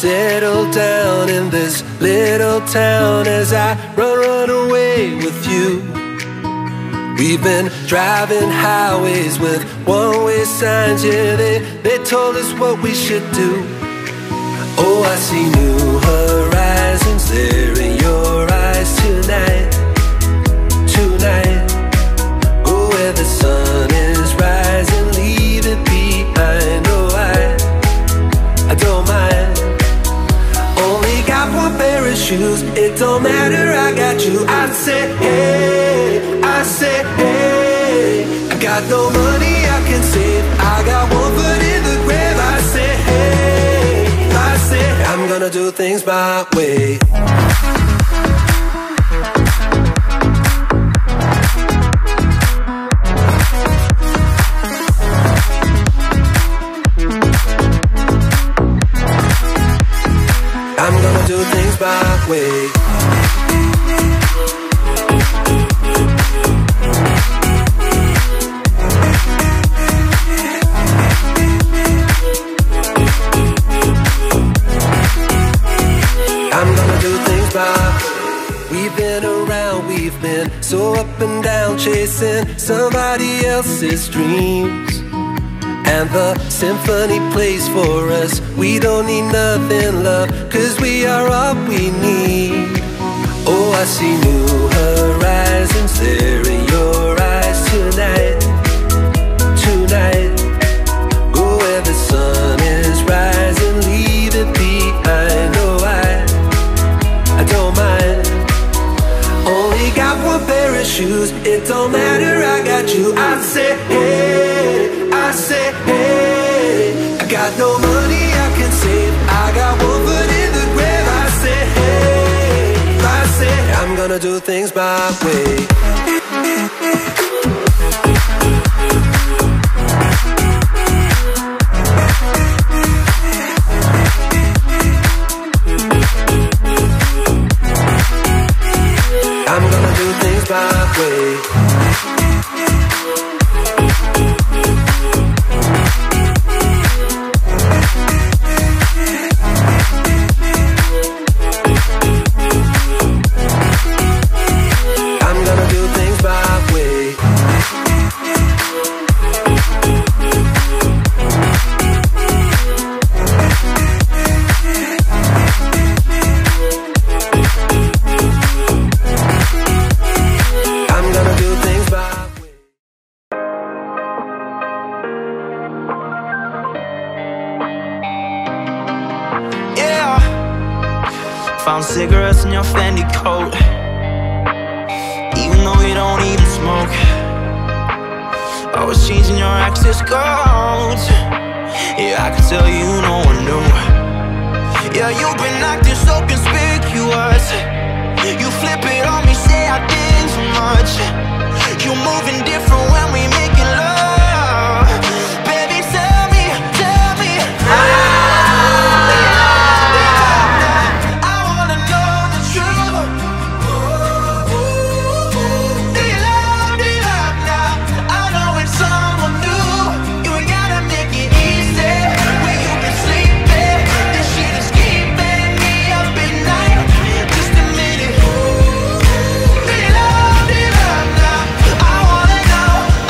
settle down in this little town as I run away with you. We've been driving highways with one-way signs, yeah, they told us what we should do. Oh, I see new horizons there in your eyes tonight, tonight. Go where the sun is rising, leave it behind. Oh, I don't mind. Only got one pair of shoes, it don't matter, I got you. I said hey, I said hey. I got no money I can save, I got one foot in the grave. I said hey, I said I'm gonna do things my way. I'm gonna do things my way. I'm gonna do things my way. We've been around, we've been so up and down, chasing somebody else's dreams. And the symphony plays for us. We don't need nothing, love, 'cause we are all we need. Oh, I see new horizons there in your eyes tonight, tonight. Go where the sun is rising, leave it behind. Oh, I don't mind. Only got one pair of shoes, it don't matter, I got you. I said hey, I said hey. I got no money I can save, I got one foot in the grave. I said hey, I said I'm gonna do things my way. I'm gonna do things my way. I'm gonna do things my way. I'm gonna do things my way. Yeah, found cigarettes in your Fendi coat, even though you don't even smoke. Always changing your access codes. Yeah, I can tell you no one knew. Yeah, you've been acting so conspicuous. You flip it on me, say I did too much. You're moving different when we making love. Baby, tell me, I wanna know the truth. Do you love now? I know it's someone new. You ain't gotta make it easy. When you've been sleeping, this shit is keeping me up at night. Just a minute. Do you love now? I wanna know.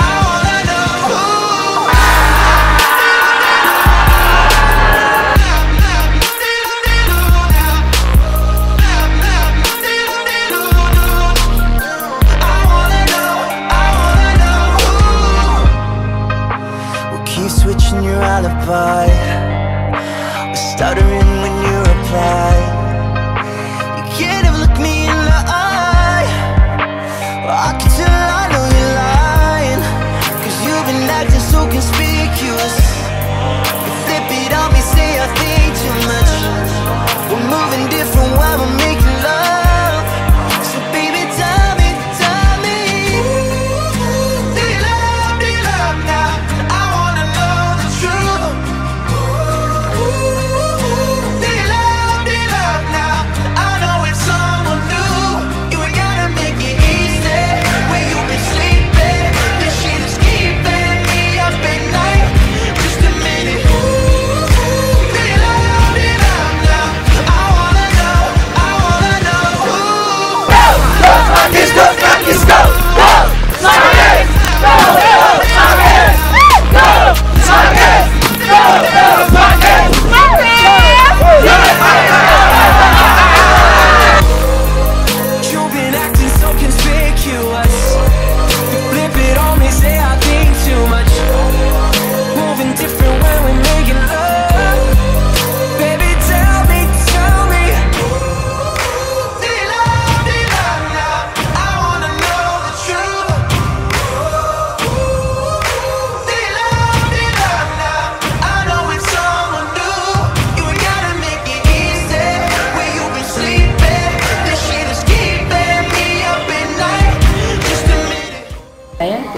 We'll keep switching your alibi. We're stuttering when you reply. You can't even look me in the eye. Well, I can tell I know you're lying, 'cause you've been acting so conspicuous. You flip it on me, say I think too much. We're moving different while we're making love. So baby, tell me, do you love now? I wanna know the truth. Do you love now? I know it's someone new. You ain't gotta make it easy. When you've been sleeping, this shit is keeping me up at night.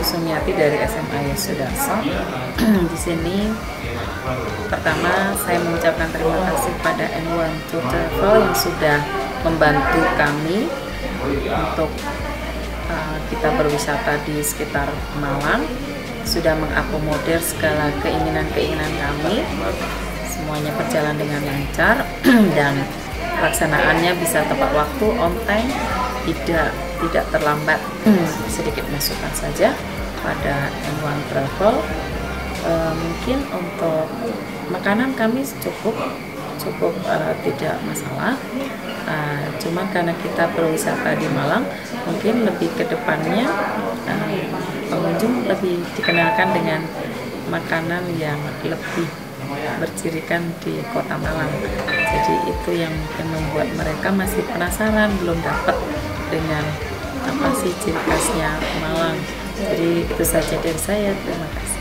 Sumiati dari SMA Yesudarso. Di sini pertama saya mengucapkan terima kasih pada N1 to Travel yang sudah membantu kami untuk kita berwisata di sekitar Malang, sudah mengakomodir segala keinginan-keinginan kami. Semuanya berjalan dengan lancar dan pelaksanaannya bisa tepat waktu, on time, tidak terlambat. Sedikit masukan saja pada N1 Travel. Mungkin untuk makanan kami cukup tidak masalah. Cuman karena kita berwisata di Malang, mungkin lebih ke depannya pengunjung lebih dikenalkan dengan makanan yang lebih bercirikan di kota Malang. Jadi itu yang mungkin membuat mereka masih penasaran, belum dapat dengan apa sih ciri khasnya Malang. Jadi itu saja dari saya, terima kasih.